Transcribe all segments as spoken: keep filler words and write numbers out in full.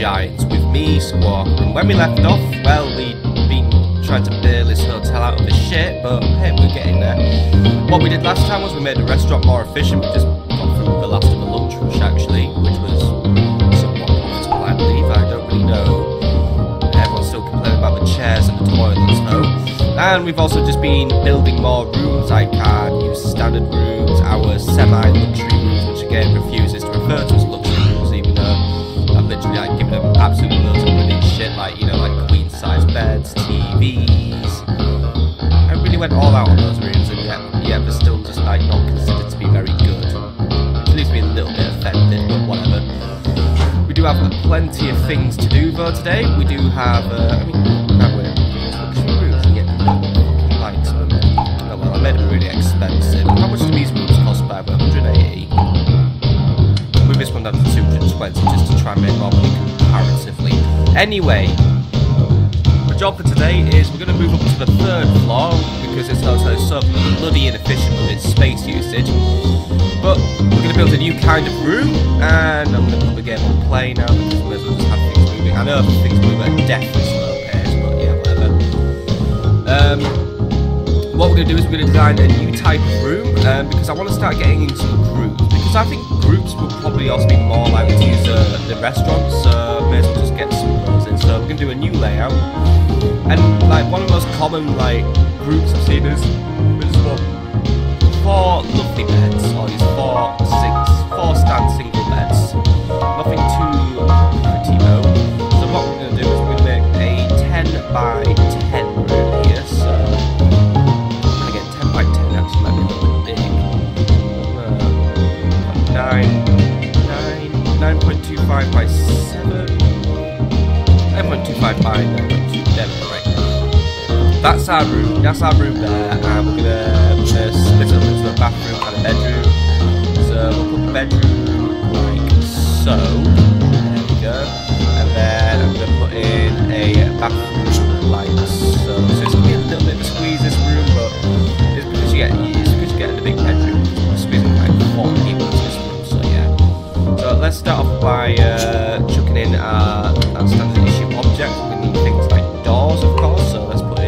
Giants with me, Squawk. And when we left off, well, we'd been trying to bail this hotel out of the shit, but hey, we're getting there. What we did last time was we made the restaurant more efficient. We just got through the last of the lunch rush, actually, which was somewhat profitable, I believe. I don't really know. Everyone's still complaining about the chairs and the toilets, though. And we've also just been building more rooms. I can use standard rooms, our semi-luxury rooms, which again refuses to refer to as luxury rooms, even though I've literally like given them absolutely loads of brilliant shit, like, you know, like queen-size beds, T Vs. I really went all out on those rooms, and yet, yeah, they're still just like not considered to be very good. Which leaves me a little bit offended, but whatever. We do have plenty of things to do though today. We do have, uh, I mean, now we're luxury rooms, and yet fucking likes them. Oh well, I made them really expensive. How much do these rooms cost by? one hundred eighty. Move this one down to two hundred twenty just to try and make more money comparatively. Anyway, the job for today is we're going to move up to the third floor because this hotel is so bloody inefficient with its space usage. But we're going to build a new kind of room, and I'm going to put the game on play now because we may as well just have things moving. I know things move at a deathly slow pace, but yeah, whatever. Um, what we're going to do is we're going to design a new type of room um, because I want to start getting into groups, because I think groups will probably also be more likely to use uh, the restaurants, so may as well just get some of those in. So we're going to do a new layout, and like one of the most common like groups I've seen is this one. Four lovely beds, or these four six, four stand single beds. Nothing too pretty though. So what we're going to do is we're going to make a ten by ten room here. So, and again, ten by ten actually might be a little bit big. Uh, nine, nine, nine point two five by seven. nine point two five by nine point two. There we go, right. That's our room. That's our room there, and we're gonna, we're gonna split it up into a bathroom and a bedroom. So we'll put the bedroom like so. There we go. And then I'm gonna put in a bathroom like so. So it's gonna be a little bit of a squeeze this room, but it's because you get it's because you get in the big bedroom. We're squeezing like four people into this room. So yeah. So let's start off by uh, chucking in our, our standard issue object. We need things like doors, of course. So let's put in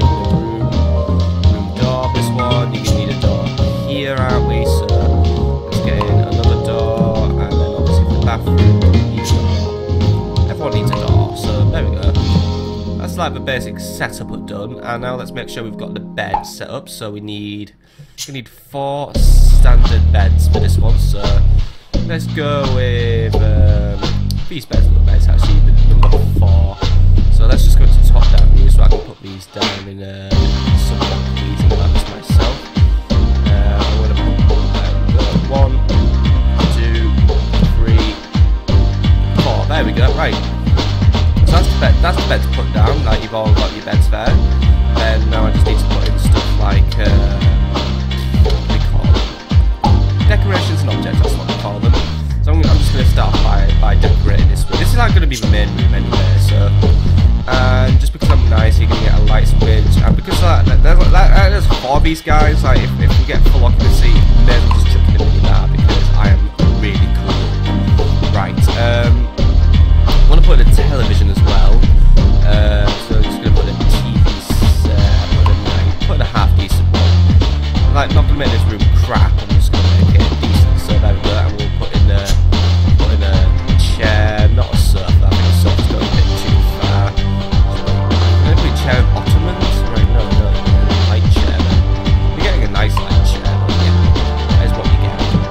you're going to need a door here, aren't we? So let's get in another door, and then obviously for the bathroom needs a door. Everyone needs a door, so there we go. That's like the basic setup done, and now let's make sure we've got the bed set up. So we need we need four standard beds for this one. So let's go with um, these beds look nice actually, the number four. So let's just go to top down view so I can put these down in uh, somewhat pleasing matters myself. Uh, I'm going to put uh, one, two, three, four. There we go. Right. So that's the bed. That's the bed to put down. Like you've all got your beds there. Then now I just need to put in stuff like uh, what do we call them? Decorations and objects. That's what we call them. So I'm, I'm just going to start by by decorating this room. This is not going to be the main room anyway. So. And just because I'm nice, you're going to get a light switch. And because uh, there's, that, there's four of these guys, like if, if we get full occupancy, may as well just chuck in a mini bar because I am really cool. Right, um, I want to put in a television as well. Uh, so I'm just going to put in a T V set, put in, like, put in a half decent one. I'm like, not going to make this room crap, I'm just going to make it decent. So there we go, and we'll put in a, put in a chair, not a sofa, I think a sofa's going a bit too far. Chair of ottomans? Right, no, no, a light chair then. You're getting a nice light chair, but yeah, that is what you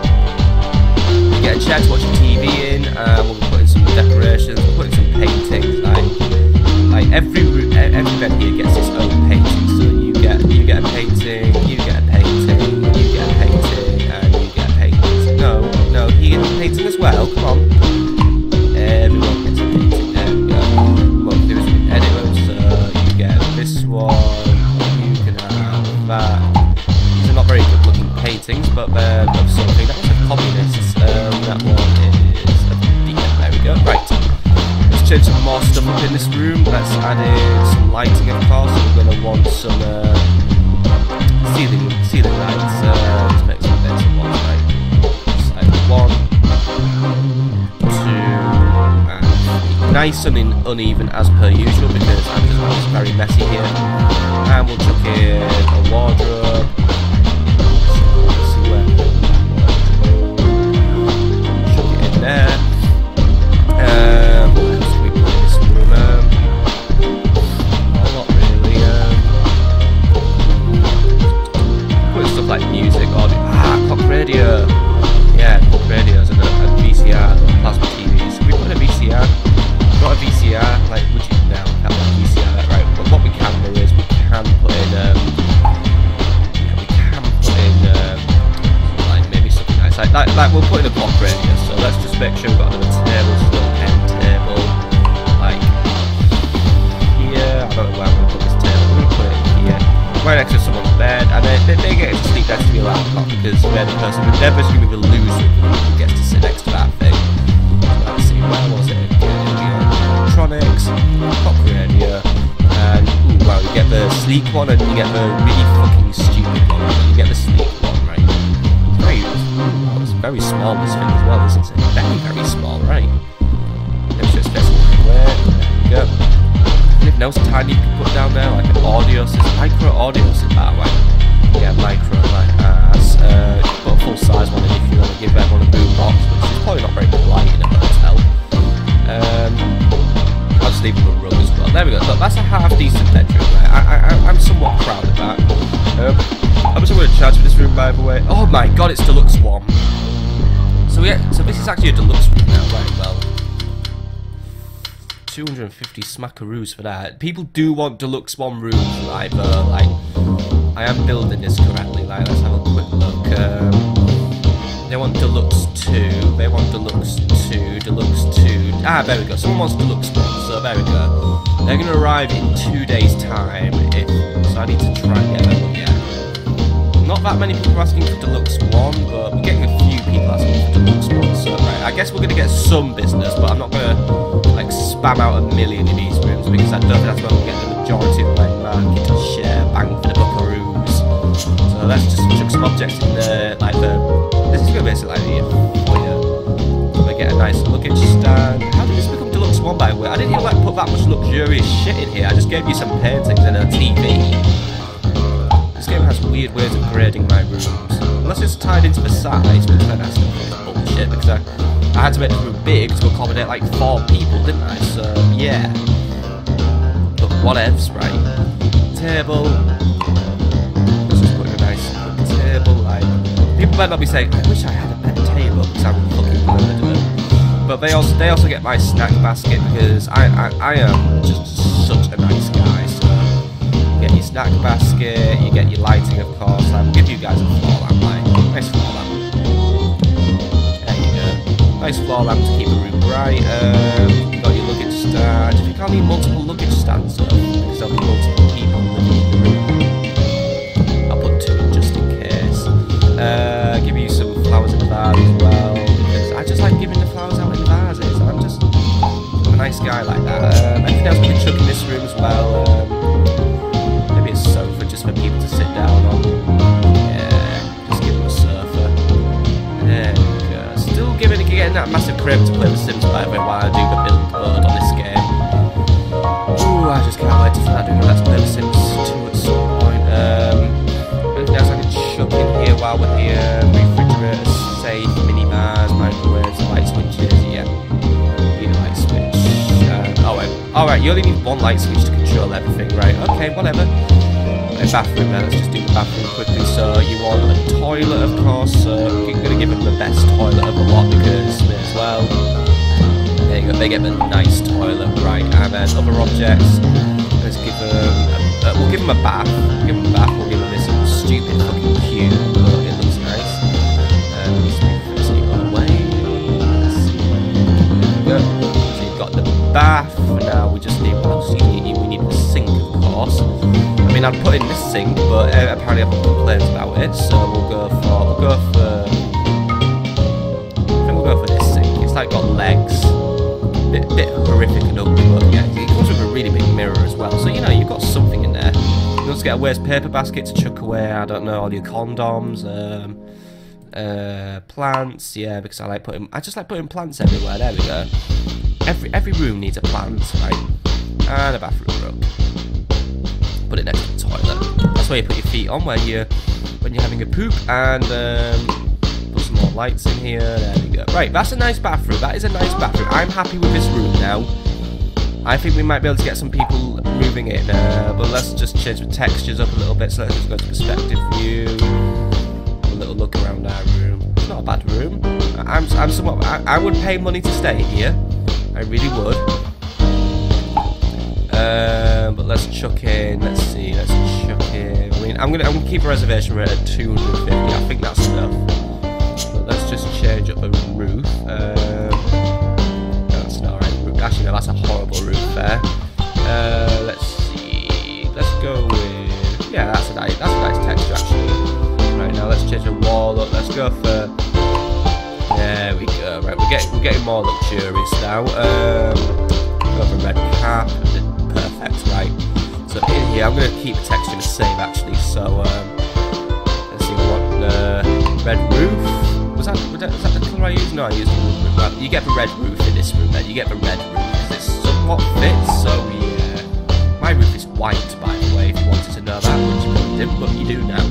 get. You get a chair to watch your T V in, and we'll put in some decorations, we'll put in some paintings, like, like every, every bed here gets its own painting, so you get, you get a painting, you get a painting, you get a painting, and you get a painting. No, no, he gets a painting as well, come on. Everyone gets a painting, there we go. What we'll do is we can edit those, so get this one, you can have that. These are not very good looking paintings, but they're of something. That was a communist. Um, that one is a demon. There we go. Right. Let's change some more stuff up in this room. Let's add in some lighting, of course. We're going to want some uh, ceiling ceiling lights. Uh, let's make some bits of one, right? Side one, two, and three. nice and uneven as per usual because I'm just it's very messy here. And we'll chuck in a wardrobe. Let's see where. Chuck it in there. Um, what else can we put in this room? Um, not a lot really. Um, put stuff like music, audio. Ah, clock radio. Yeah, clock radios and a, a V C R, plasma T Vs. We put a V C R. Not a V C R, like, would you now have a V C R, right? But what we can do is we can put in, um, yeah, we can put in, um, like, maybe something nice, like, like, like, we'll put in a clock radio, so let's just make sure we've got another table, so a little end table, like, here, I don't know where I'm going to put this table, I'm going to put it here, right next to someone's bed, and then they, they get to sleep next to me like that, because they're the person, they're basically the loser who gets to sit next to that thing. Let's see, where was it? Electronics, clock radio, and ooh, wow, you get the sleek one and you get the really fucking stupid one. You get the sleek one, right? It's very, well, it's very small, this thing as well, isn't it? Very, very small, right? Let's just get some away. There we go. Anything else tiny you can put down there, like an audio system, micro audio system, that way. Yeah, micro, like ass. Uh, you can put a full size one in if you want to give everyone a boom box, which is probably not very polite in a hotel. Um, I'll just leave them a rug as well. There we go. Look, that's a half decent bedroom. Right? I, I, I'm somewhat proud of that. Um, I'm just going to charge for this room, by the way. Oh my god, it's deluxe one. So yeah, so this is actually a deluxe room now, right? Well, two hundred fifty smackaroos for that. People do want deluxe one rooms, right? But like, I am building this correctly. Like, let's have a quick look. Um, They want deluxe two, they want deluxe two, deluxe two. Ah, there we go. Someone wants deluxe one, so there we go. They're going to arrive in two days' time, if, so I need to try and get them, yeah. Not that many people are asking for deluxe one, but we're getting a few people asking for deluxe one, so right. I guess we're going to get some business, but I'm not going to, like, spam out a million of these rooms, because I don't think that's where we'll get the majority of my market share, bang for the buckaroos. So let's just chuck some objects in there, like the... This is going to be basically like the foyer. We get a nice luggage stand. How did this become deluxe one, by the way? I didn't even like put that much luxurious shit in here. I just gave you some paintings and a T V. This game has weird ways of grading my rooms. Unless it's tied into the size, which then has to be bullshit, because I, I had to make this room big to accommodate like four people, didn't I? So, yeah. But whatevs, right? Table. Let's just put in a nice table, like... People might not be saying, I wish I had a better table because I'm a fucking murderer. But they also they also get my snack basket because I, I, I am just such a nice guy. So you get your snack basket, you get your lighting of course. I'll give you guys a floor lamp, like nice floor lamp. There you go. Nice floor lamp to keep the room bright. Um, you got your luggage stand. If you can't need multiple luggage stands up because there'll be multiple people living in the room. I'll put two in just in case. Uh, give you some flowers in the vase as well, because I just like giving the flowers out in vases. I'm just I'm a nice guy like that. Um, anything else we can chuck in this room as well? Um, maybe a sofa just for people to sit down on. Yeah, just give them a sofa. There we go. Still giving getting that massive crib to play with Sims by the way while I do the build mode on this game. Ooh, I just can't wait to start doing Let's Play with Sims two at some point. Um, anything else I can chuck in here while we're here? Refrigerators, safe, mini bars, microwaves, light switches, yeah. Need a light switch. Uh, oh, wait. Alright, you only need one light switch to control everything, right? Okay, whatever. A bathroom now, let's just do the bathroom quickly. So, you want a toilet, of course. So, you're going to give them the best toilet of the lot because may as well. There you go, they get the nice toilet, right? And then other objects. Let's give them. A, uh, we'll give them a bath. We'll give them a bath. We'll give them this stupid fucking cube, but it looks nice. Um, let's first you got away. Let's see. There we go. So you've got the bath. Now we just need what else do you need? We need a sink, of course. I mean, I'd put in this sink, but uh, apparently I've got complaints about it. So we'll go for. We'll go for. I think we'll go for this sink. It's like got legs. Bit, bit horrific and ugly, but yeah, it comes with a really big mirror as well. So you know you've got something in there. You also get a waste paper basket to chuck away, I don't know, all your condoms, um, uh, plants, yeah, because I like putting, I just like putting plants everywhere, there we go. every every room needs a plant, right? And a bathroom rug. Put it next to the toilet. That's where you put your feet on when you when you're having a poop, and um, put some more lights in here. There we go. Right, that's a nice bathroom. That is a nice bathroom. I'm happy with this room now. I think we might be able to get some people moving in, uh, but let's just change the textures up a little bit. So let's just go to perspective view. Have a little look around our room. It's not a bad room. I'm, I'm somewhat. I, I would pay money to stay here. I really would. Um, but let's chuck in. Let's see. Let's chuck in. I mean, I'm gonna. I'm gonna keep a reservation rate at two hundred fifty. I think that's enough. But let's just change up the roof. Um, that's an alright roof. Actually, no, that's a horrible roof there. Uh, let's see. Let's go with. Yeah, that's a nice. That's a nice texture actually. Right now, let's change the wall up. Let's go for. There we go. Right, we're getting we're getting more luxurious now. Um, go for red cap. Perfect. Right. So in here, I'm going to keep the texture the same actually. So um, let's see. We want the red roof. Was that was that, was that the colour I used? No, I used the wood roof. Well, you get the red roof in this room. Then you get the red roof. It somewhat fits. So yeah, my roof is white, by the way. If you wanted to know that, which you probably didn't, but you do now.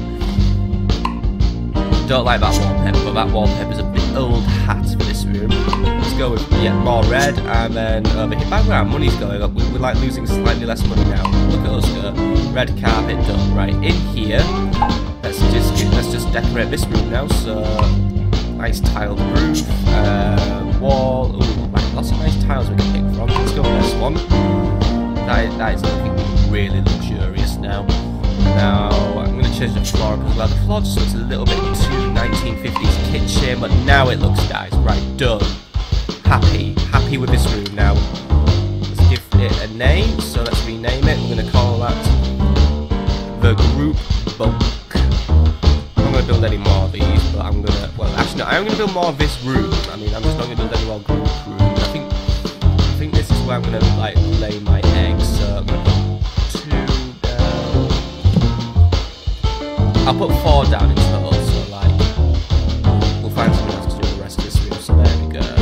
Don't like that wallpaper, but that wallpaper is a bit old hat for this room. Let's go with yeah more red, and then over here. By the way, our money's going up. We're like losing slightly less money now. Look at us go. Red carpet done. Right in here. Let's just get, let's just decorate this room now. So nice tiled roof, uh, wall. Ooh, right, lots of nice tiles we can pick from. Let's go with this one. That is, that is looking really luxurious now. Now, I'm going to change the floor up as well. The floor just looks a little bit too nineteen fifties kitchen, but now it looks nice. Right, done. Happy. Happy with this room now. Let's give it a name, so let's rename it. We're going to call that the Group Bulk. I'm not going to build any more of these, but I'm going to... Well, actually, no, I'm going to build more of this room. I mean, I'm just not going to build any more group rooms. I think, I think this is where I'm going to, like, lay my eggs, so I'm going to put I'll put four down in total, so like, we'll find someone else to do the rest of this room, so there we go.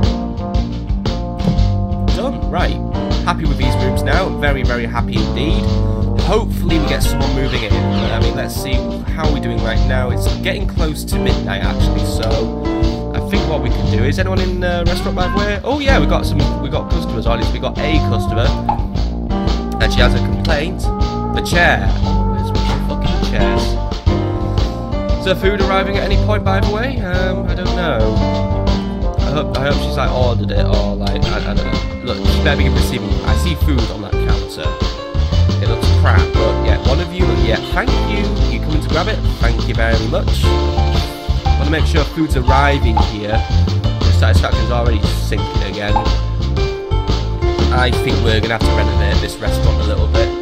Done, right. Happy with these rooms now, very, very happy indeed. Hopefully we get someone moving in. I mean, let's see how we're doing right now. It's getting close to midnight actually, so I think what we can do, is anyone in the restaurant by the way? Oh yeah, we got some, we got customers, or at least we got a customer. And she has a complaint. The chair. Always with the fucking chairs. Is there food arriving at any point, by the way? Um, I don't know. I hope, I hope she's like ordered it, or like, I, I don't know. Look, she better be receiving. I see food on that counter. It looks crap, but yeah, one of you, yeah, thank you. You coming to grab it? Thank you very much. Want to make sure food's arriving here. The satisfaction's already sinking again. I think we're gonna have to renovate this restaurant a little bit.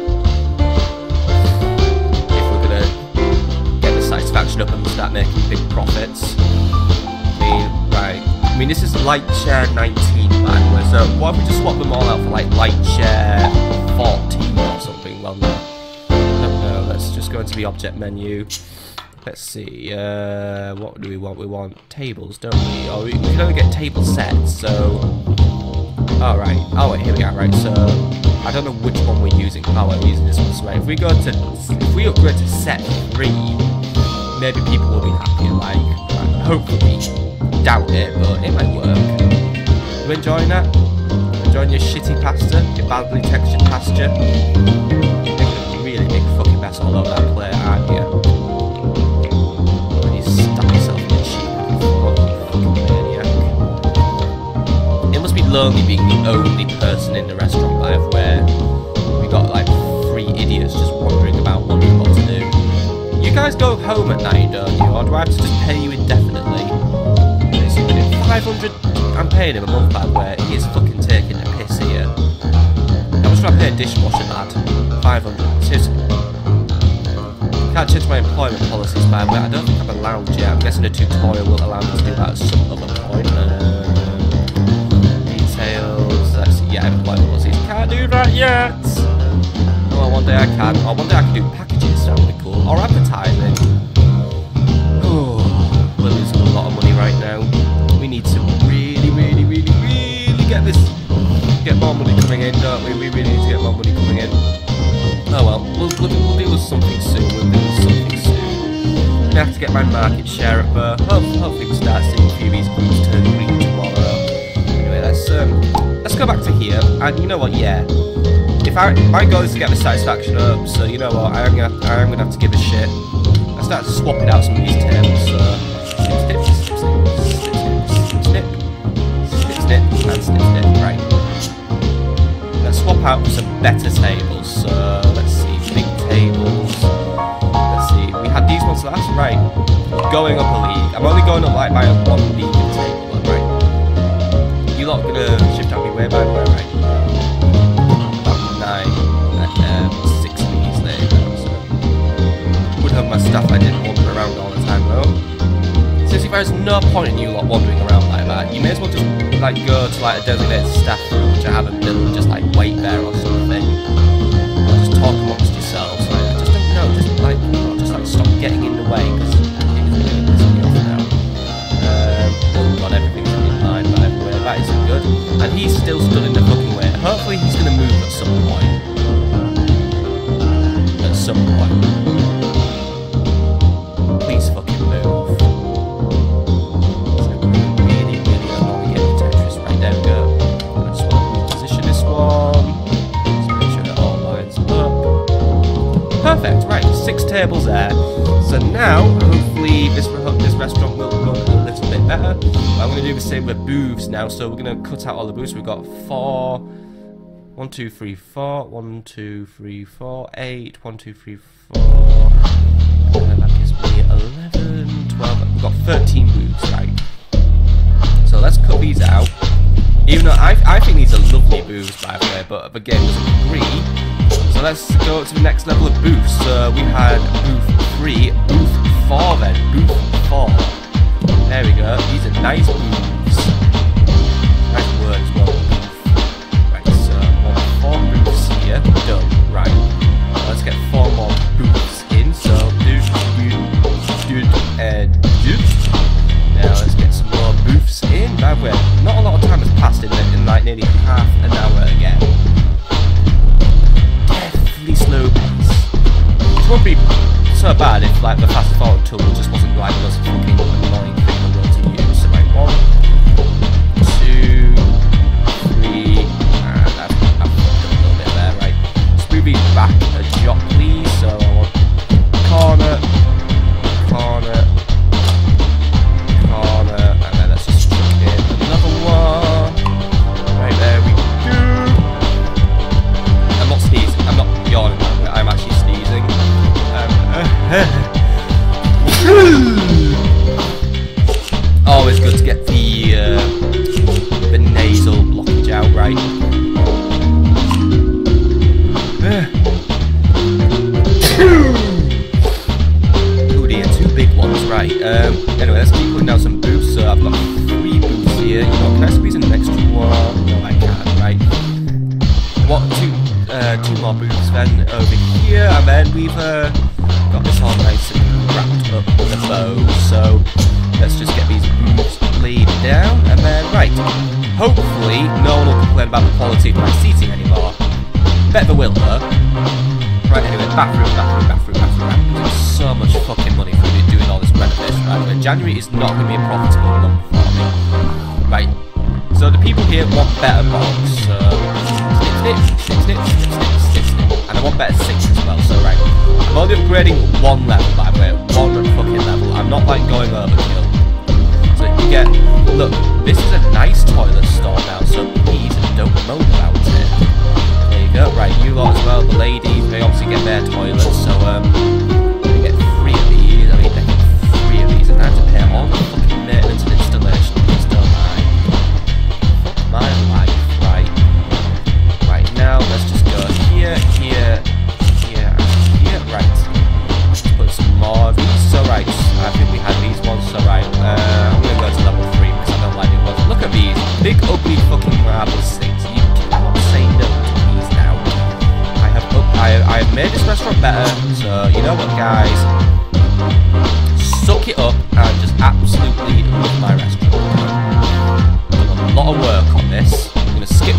Satisfaction up and start making big profits. I mean, right. I mean, this is light chair nineteen, by the way. So, what if we just swap them all out for like light chair fourteen or something? Well, no. I don't know. Let's just go into the object menu. Let's see. Uh, what do we want? We want tables, don't we? Or we, we can only get table sets. So, all right. Oh wait, here we are. Right. So, I don't know which one we're using. Oh, we're using this one. So, right. If we go to, if we upgrade to set three. Maybe people will be happier, like, like, hopefully. Doubt it, but it might work. You enjoying that? Enjoying your shitty pasta? Your badly textured pasta? You're making a really big fucking mess all over that plate, aren't you? You stuck yourself in the cheek, fucking maniac. It must be lonely being the only person in the restaurant, by the way. We got, like, three idiots just wandering about wondering what to do. You guys go home at night, don't you? Or do I have to just pay you indefinitely? five hundred I'm paying him a month, by the way. He is fucking taking a piss here. How much do I pay a dishwasher, lad? five hundred. Seriously. Can't change my employment policies, by the way. I don't think I'm allowed yet. I'm guessing a tutorial will allow me to do that at some other point. Uh, details. Let's see. Yeah, employment policies. Can't do that yet. Well, one day I can. Or one day I can do packages. That would be cool. Or advertising. Oh, we're losing a lot of money right now. We need to really, really, really, really get this more money coming in, don't we? We really need to get more money coming in. Oh well, we'll, we'll, we'll deal with something soon. We'll deal with something soon. I'm gonna have to get my market share up. Uh, hope, hopefully we start seeing a few of these groups turn green tomorrow. Anyway, let's um, let's go back to here. And you know what? Yeah, if I my goal is to get the satisfaction up, so you know what? I am gonna I am gonna have to give a shit. I start swapping out some of these tables. So snip, snip, snip, snip, snip, snip, snip, and snip, snip. Right. Let's swap out some better tables. So let's see, big tables. Let's see, we had these ones last, right? We're going up a league. I'm only going up like by a one league table, right? You lot gonna shift out me way by the way, right? About nine, um, six leagues later. So would have my stuff I didn't wander around all the time though. Since if there's no point in you lot wandering around like that, you may as well just like go to like a designated staff room which I haven't built and just like wait there or something. Or just talk amongst yourselves. Like, I just don't know, just like just like stop getting in the way because it is really pissing me off now. Um, oh god, everything's in line by the way. That isn't good. And he's still stood in the fucking way. Hopefully he's gonna move at some point. At some point. Please fucking move. Perfect, right, six tables there. So now, hopefully, this this restaurant will run a little bit better. I'm going to do the same with booths now, so we're going to cut out all the booths. We've got four, one, two, three, four, one, two, three, four, eight, one, two, three, four, uh, that gives me eleven, twelve, we've got thirteen booths, right. So let's cut these out. Even though I, I think these are lovely booths, by the way, but the game doesn't agree. So let's go to the next level of booths. So we had booth three, booth four then, booth four. There we go, these are nice booths. Nice word as well, booth. Right, so one, four booths here, done, right. Let's get four more booths in, so booth, booth, booth, and booth. Now let's get some more booths in. By the way, not a lot of time has passed in, in like nearly half an hour again. Slow pace. Which won't be so bad if like the fast forward tool just wasn't like the most fucking annoying thing in the world to use. So like one, two, three, and I've, I've fucked up a little bit there, right? Let's move these back a jot please. So I want corner, corner, corner, and then let's just chuck in another one. Right there we go. I'm not sneezing, I'm not yawning, I'm actually sneezing. Um, uh, always good to get the uh, the nasal blockage out, right? Oh dear, two big ones, right. Um, anyway, let's keep putting down some booths. So I've got three booths here. You know, can I squeeze in the next one? No, I can't, right? What, two? Uh, two more booths then over here, and then we've uh, got this all nice and wrapped up with a bow. So let's just get these booths laid down, and then right. Hopefully, no one will complain about the quality of my seating anymore. Bet they will though. Right, anyway, bathroom, bathroom, bathroom, bathroom. I'm losing so much fucking money for me doing all this renovation. Right, but January is not going to be a profitable month for me. Right. So the people here want better box. So snip, snip, snip, snip, snip, snip, snip. And I want better sinks as well, so right. I'm only upgrading one level, by the way, one fucking level. I'm not like going overkill. So you get, look, this is a nice toilet store now, so please don't moan about it. There you go, right, you lot as well, the ladies, they obviously get their toilets, so um, they get three of these, I mean, they get three of these, and I have to pay all the fucking maintenance and installation, please don't mind. Fuck my life. Now let's just go here, here, here, and here. Right. Let's put some more of these. So right, I think we had these ones. So right, uh, I'm gonna go to level three because I don't like it. Ones. Look at these big, ugly, fucking marble sinks. You cannot say no to these now. I have up, I, I have made this restaurant better. So you know what, guys? Suck it up and just absolutely love my restaurant. I've done a lot of work on this. I'm gonna skip to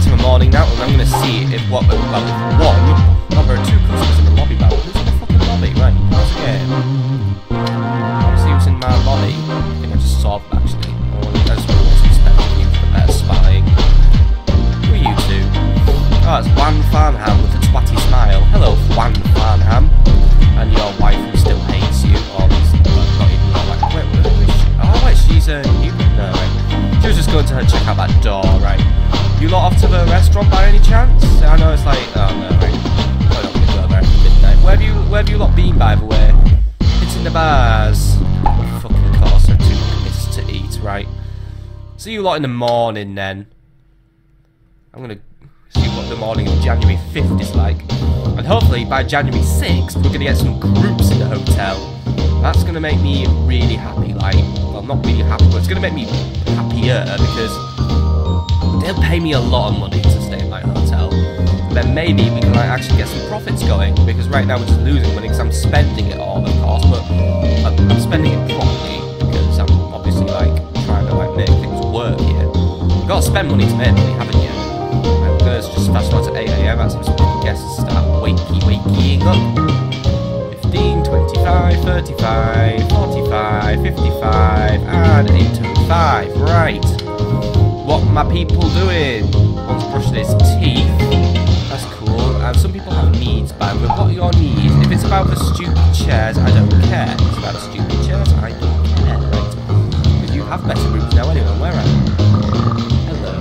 of the morning now, and I'm going to see if what, well, if one, well, there are two customers in the lobby now. Who's in the fucking lobby? Right, let's get see who's in my lobby. I think I just saw them, actually. Oh, I just wasn't expecting you for the better spying. Who are you two? Oh, it's Juan Farnham with a twatty smile. Hello, Juan Farnham. And your wife who still hates you. Or at least, well, not even not like, wait, where is she? Oh, wait, she's a new, no, right. She was just going to check out that door, right. You lot off to the restaurant by any chance? I know it's like, oh no, right. I'm not gonna go there at midnight. Where have you, where have you lot been, by the way? It's in the bars. Oh, fucking course, there are too many places to eat, right. See you lot in the morning, then. I'm gonna see what the morning of January fifth is like. And hopefully, by January sixth, we're gonna get some groups in the hotel. That's gonna make me really happy, like, well, not really happy, but it's gonna make me happier, because they'll pay me a lot of money to stay in my hotel. And then maybe we can like actually get some profits going, because right now we're just losing money because I'm spending it all, of course, but I'm, I'm spending it properly because I'm obviously like trying to like make things work here. You've got to spend money to make money, haven't you? I'm gonna just fast forward to eight A M. That's when some guests start wakey wakeying up. fifteen, twenty-five, thirty-five, forty-five, fifty-five, and eight oh five. Right. What my people doing? One's brushing his teeth. That's cool. And some people have needs, by the way. What are your needs? If it's about the stupid chairs, I don't care. If it's about the stupid chairs, I don't care, right? Because you have better rooms now anyway. Where am I? Hello.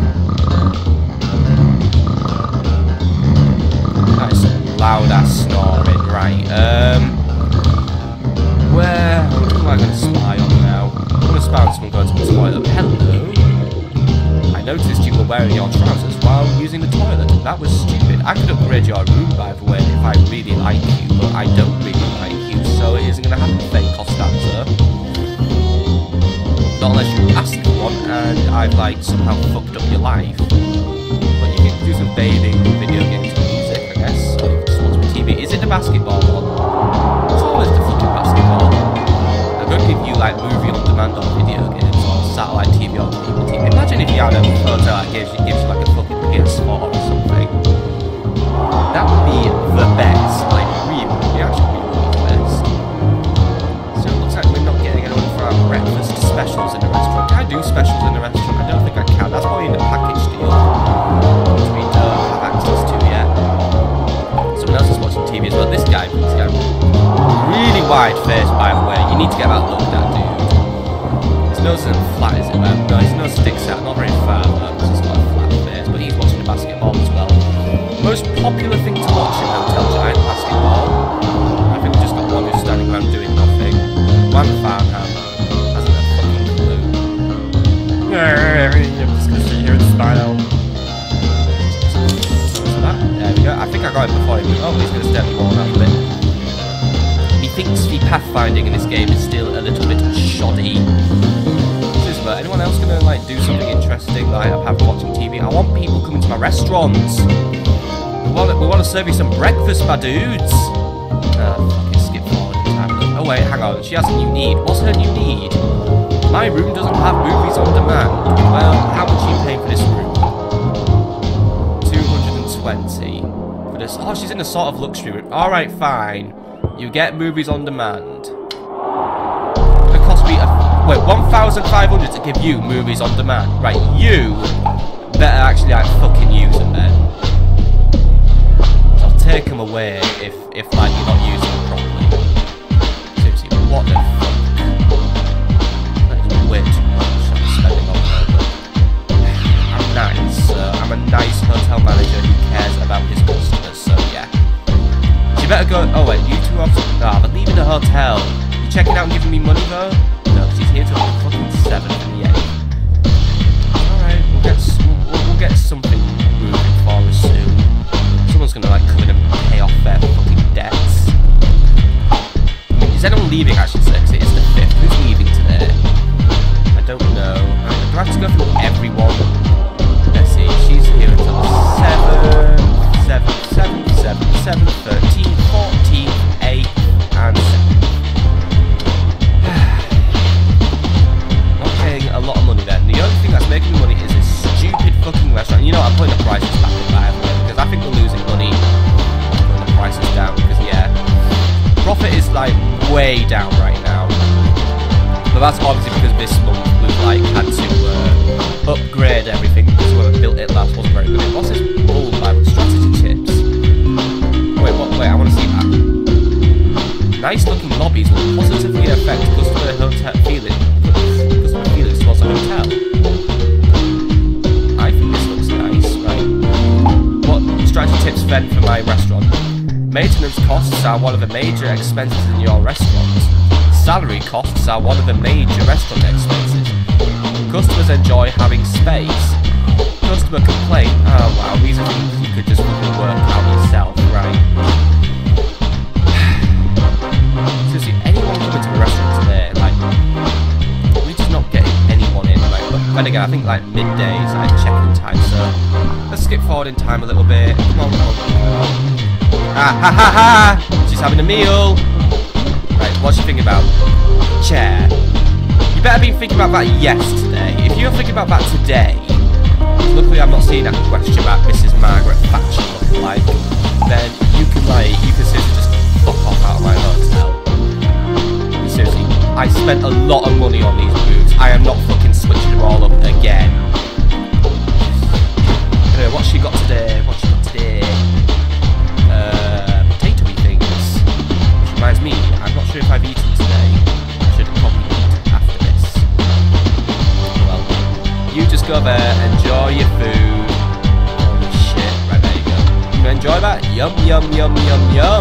That is some loud ass snoring, right? Um, where? Who am I going to spy on now? I'm going to spy on someone going to the toilet. Hello. I noticed you were wearing your trousers while using the toilet. That was stupid. I could upgrade your room, by the way, if I really like you, but I don't really like you, so it isn't going to happen, fake Costanza. Not unless you ask for one, and I've, like, somehow fucked up your life. But you can do some bathing, video games, and music, I guess. Or you can just watch my T V. Is it the basketball one? It's always the fucking basketball. I'm going to give you, like, movie on demand or video games, or satellite T V or cable T V. Imagine if you had a hotel that gives you, gives you like a fucking P S four or something. That would be the best. Like, really, it actually be really the best. So it looks like we're not getting anyone for our breakfast specials in the restaurant. Can I do specials in the restaurant? I don't think I can. That's probably in the package deal, which we don't have access to yet. Someone else is watching T V as well. This guy, this guy, really wide face, by the way. You need to get that looked at, dude. His nose isn't flat, is it, man? No, his nose sticks out, not very far, man. It's just got a flat face, but he's watching the basketball as well. Most popular thing to watch in Hotel Giant, basketball. I think we just got one who's standing around doing nothing. One Farnham hasn't a fucking clue. I'm just gonna sit here and smile. So that, there we go. I think I got him before he Oh, he's gonna step the ball out a bit. He thinks the pathfinding in this game is still a little bit shoddy. But anyone else gonna like do something interesting like apart from watching T V? I want people coming to my restaurants. We want we want to serve you some breakfast, my dudes. Uh, fucking skip forward in time. Oh wait, hang on. She has a new need. What's her new need? My room doesn't have movies on demand. Well, how much are you paying for this room? Two hundred and twenty for this. Oh, she's in a sort of luxury room. All right, fine. You get movies on demand. It cost me a Wait, one thousand five hundred to give you movies on demand. Right, you better actually like fucking use them then. I'll take them away if, if like you're not using them properly. Seriously, what the fuck? That is way too much I'm spending on her, but I'm nice. Uh, I'm a nice hotel manager who cares about his customers, so yeah. You better go. Oh wait, you two are. Ah, but leaving the hotel. You checking out and giving me money though? No, she's here till the fucking seventh and the eighth. Alright, we'll get we'll, we'll get something moving for us soon. Someone's gonna like come in and pay off their fucking debts. I mean, is anyone leaving? I should say, because it is the fifth. Who's leaving today? I don't know. Do I have to go through everyone? Let's see. She's here until seven, seven, seven, seven, seven, thirteen, fourteen, eight, and seven. A lot of money then. The only thing that's making me money is this stupid fucking restaurant. You know what, I'm putting a way down right now. But that's obviously because this month we've like had to uh, upgrade everything because whoever built it last wasn't very good. What's this bull by with strategy chips? Wait, what? Wait, I want to see that. Nice looking lobbies will positively affect customer hotel feeling. Customer feelings towards the hotel. I think this looks nice, right? What strategy tips then for my restaurant? Maintenance costs are one of the major expenses in your restaurant. Salary costs are one of the major restaurant expenses. Customers enjoy having space. Customer complaint. Oh wow, these are things you could just work out yourself, right? Seriously, anyone coming to a restaurant today, like, we're just not getting anyone in, right? But then again, I think like midday is like check-in time, so let's skip forward in time a little bit. Come on, come on, come on. Ah ha ha ha! She's having a meal. Right, what do you think about chair? You better be thinking about that yesterday. If you're thinking about that today, luckily I'm not seeing that question about Missus Margaret Thatcher looking like, then you can like, you can seriously just fuck off out of my hotel. Seriously, I spent a lot of money on these boots. I am not fucking switching them all up again. Anyway, what's she got today? What's she got today? Uh, potatoey things. Which reminds me, I'm not sure if I've eaten today. I should probably eat after this. Well, you just go there, enjoy your food. Holy shit, right, there you go. You gonna enjoy that? Yum, yum, yum, yum, yum.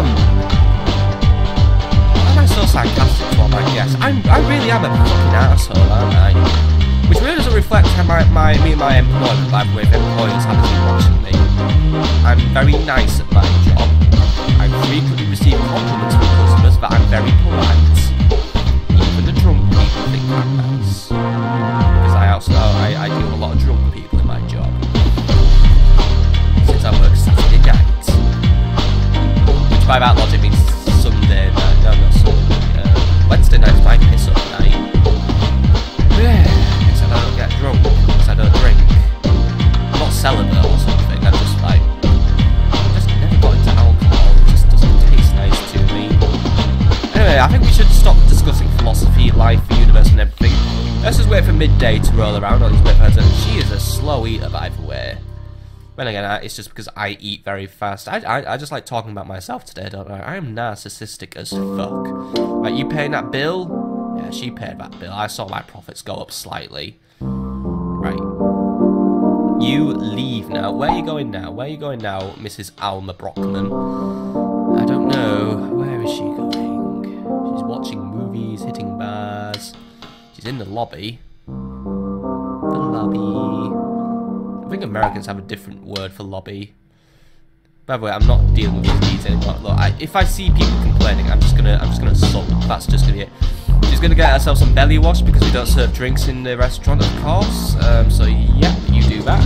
Why am I so sarcastic to all my guests? I'm, I really am a fucking arsehole, aren't I? Which really doesn't reflect how my, my, me and my employment, by the way, if employers happen to be watching me. I'm very nice at my job. I frequently receive compliments from customers that I'm very polite. Even the drunk people think I'm nice. Because I also, I, I deal with a lot of drunk people in my job. Since I work Saturday night. Which by that logic means Sunday night, no, not Sunday. Uh, Wednesday night's my piss up night. Yeah, because I don't get drunk, because I don't drink. I'm not celibate or something, I'm just like, I just never got into alcohol, it just doesn't taste nice to me. Anyway, I think we should stop discussing philosophy, life, the universe and everything. Let's just wait for midday to roll around on these webheads, and she is a slow eater by the way. Then again, it's just because I eat very fast. I, I, I just like talking about myself today, don't I? I am narcissistic as fuck. Right, you paying that bill? Yeah, she paid that bill. I saw my profits go up slightly. Right. You leave now. Where are you going now? Where are you going now, Missus Alma Brockman? I don't know. Where is she going? She's watching movies, hitting bars. She's in the lobby. The lobby. I think Americans have a different word for lobby. By the way, I'm not dealing with these needs anymore. Look, I, if I see people complaining, I'm just gonna, I'm just gonna sulk. That's just gonna be it. She's gonna get herself some belly wash because we don't serve drinks in the restaurant, of course. Um, so yeah, you do that.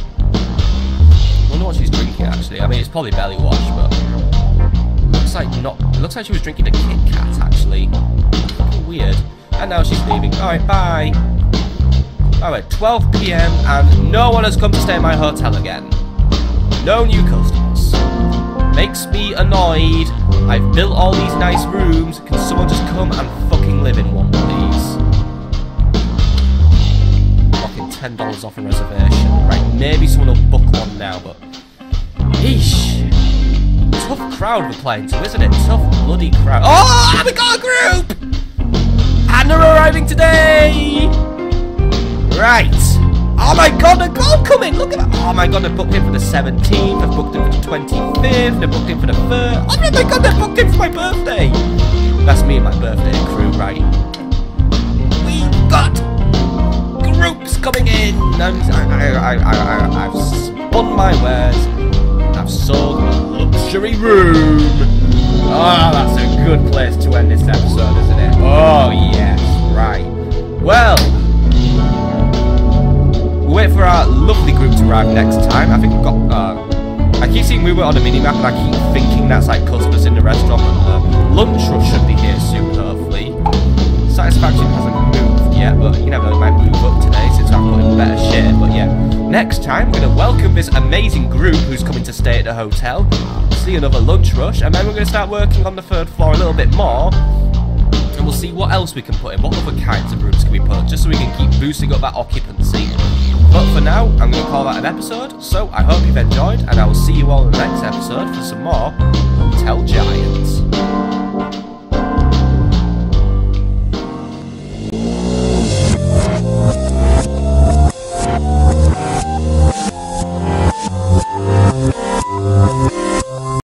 I wonder what she's drinking actually. I mean, it's probably belly wash, but looks like not. It looks like she was drinking a Kit Kat actually. Weird. And now she's leaving. All right, bye. Alright, twelve p m and no one has come to stay in my hotel again. No new customers. Makes me annoyed. I've built all these nice rooms. Can someone just come and fucking live in one, please? Fucking ten dollars off a reservation. Right, maybe someone will book one now, but... Eesh. Tough crowd we're playing to, isn't it? Tough bloody crowd. Oh, we got a group! And they're arriving today! Right. Oh my god, they're all coming. Look at that. Oh my god, they're booked in for the seventeenth. They've booked in for the twenty-fifth. They're booked in for the third. Oh my god, they're booked in for my birthday. That's me and my birthday crew, right? We've got groups coming in. I'm, I, I, I, I, I've spun my wares. I've sold a luxury room. Oh, that's a good place to end this episode, isn't it? Oh, yes. Right. Well... We'll wait for our lovely group to arrive next time. I think we've got, uh, I keep seeing we were on a mini-map and I keep thinking that's like customers in the restaurant. Uh, lunch rush should be here soon, hopefully. Satisfaction hasn't moved yet, but you never know, it might move up today since I'm put in better shape. But yeah, next time we're going to welcome this amazing group who's coming to stay at the hotel, see another lunch rush, and then we're going to start working on the third floor a little bit more. we'll see what else we can put in, what other kinds of rooms can we put, just so we can keep boosting up that occupancy. But for now, I'm going to call that an episode, so I hope you've enjoyed, and I will see you all in the next episode for some more Tell Giants.